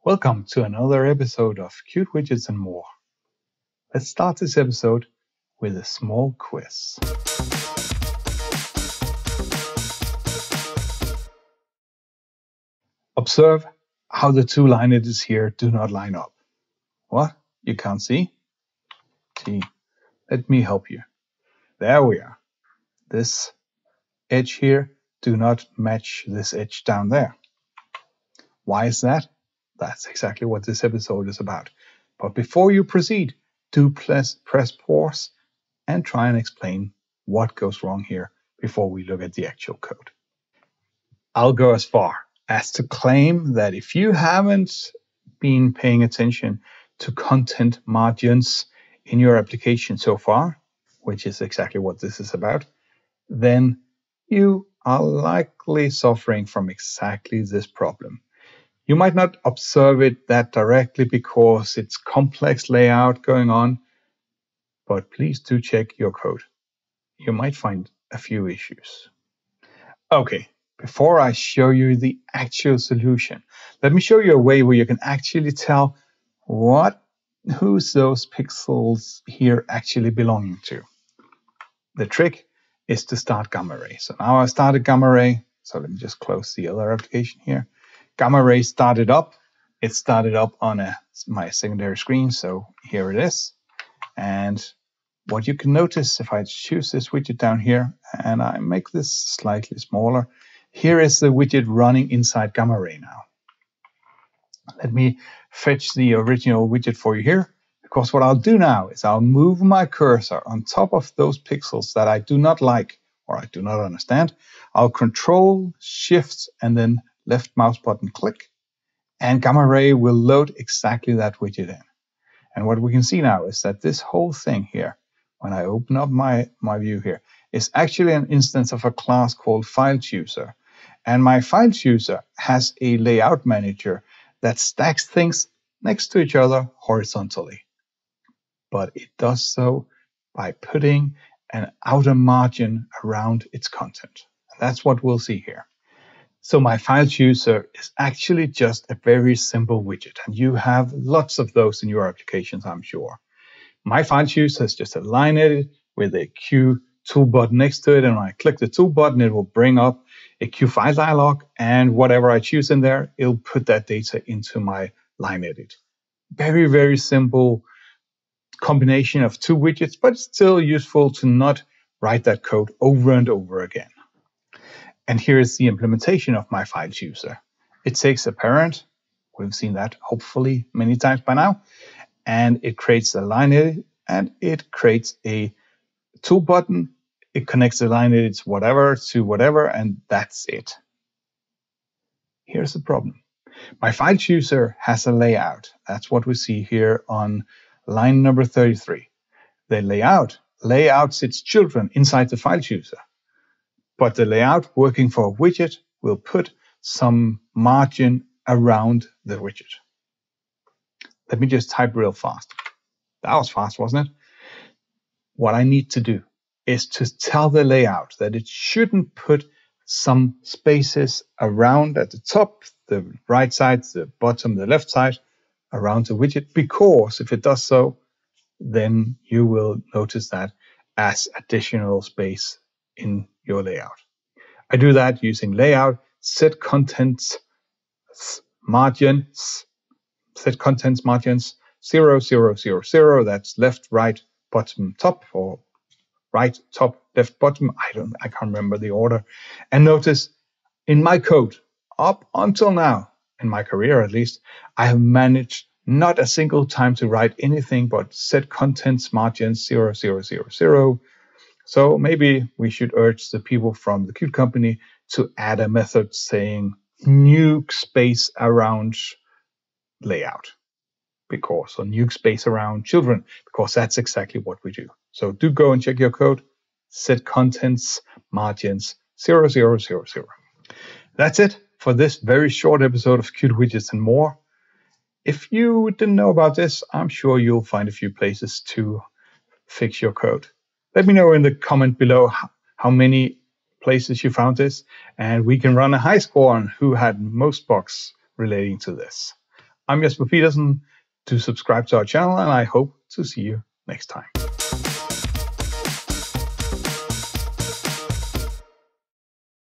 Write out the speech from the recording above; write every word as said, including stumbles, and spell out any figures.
Welcome to another episode of Qt Widgets and more. Let's start this episode with a small quiz. Observe how the two line edits here do not line up. What? You can't see? See, let me help you. There we are. This edge here do not match this edge down there. Why is that? That's exactly what this episode is about. But before you proceed, do press, press pause and try and explain what goes wrong here before we look at the actual code. I'll go as far as to claim that if you haven't been paying attention to content margins in your application so far, which is exactly what this is about, then you are likely suffering from exactly this problem. You might not observe it that directly because it's complex layout going on, but please do check your code. You might find a few issues. Okay, before I show you the actual solution, let me show you a way where you can actually tell what who's those pixels here actually belonging to. The trick is to start gamma ray. So now I started gamma ray. So let me just close the other application here. Gamma ray started up. It started up on a, my secondary screen. So here it is. And what you can notice if I choose this widget down here and I make this slightly smaller, here is the widget running inside gamma ray now. Let me fetch the original widget for you here, because what I'll do now is I'll move my cursor on top of those pixels that I do not like or I do not understand. I'll control, shift, and then left mouse button click, and gamma ray will load exactly that widget in. And what we can see now is that this whole thing here, when I open up my, my view here, is actually an instance of a class called file chooser. And my file chooser has a layout manager that stacks things next to each other horizontally. But it does so by putting an outer margin around its content. And that's what we'll see here. So my file chooser is actually just a very simple widget, and you have lots of those in your applications, I'm sure. My file chooser is just a line edit with a Q tool button next to it, and when I click the tool button, it will bring up a Q file dialog, and whatever I choose in there, it'll put that data into my line edit. Very, very simple combination of two widgets, but still useful to not write that code over and over again. And here is the implementation of my file chooser. It takes a parent, we've seen that hopefully many times by now, and it creates a line edit, and it creates a tool button. It connects the line edits whatever to whatever, and that's it. Here's the problem. My file chooser has a layout. That's what we see here on line number thirty-three. The layout layouts its children inside the file chooser. But the layout working for a widget will put some margin around the widget. Let me just type real fast. That was fast, wasn't it? What I need to do is to tell the layout that it shouldn't put some spaces around at the top, the right side, the bottom, the left side, around the widget, because if it does so, then you will notice that as additional space in your layout. I do that using layout, set contents margins, set contents margins zero, zero, zero, zero. That's left, right, bottom, top, or right, top, left, bottom. I don't, I can't remember the order. And notice in my code, up until now, in my career at least, I have managed not a single time to write anything but set contents margins zero, zero, zero, zero. So maybe we should urge the people from the Qt company to add a method saying nuke space around layout, because or nuke space around children, because that's exactly what we do. So do go and check your code. Set contents margins zero, zero, zero, zero. That's it for this very short episode of Qt Widgets and more. If you didn't know about this, I'm sure you'll find a few places to fix your code. Let me know in the comment below how many places you found this, and we can run a high score on who had most bugs relating to this. I'm Jesper Pedersen. Do subscribe to our channel, and I hope to see you next time.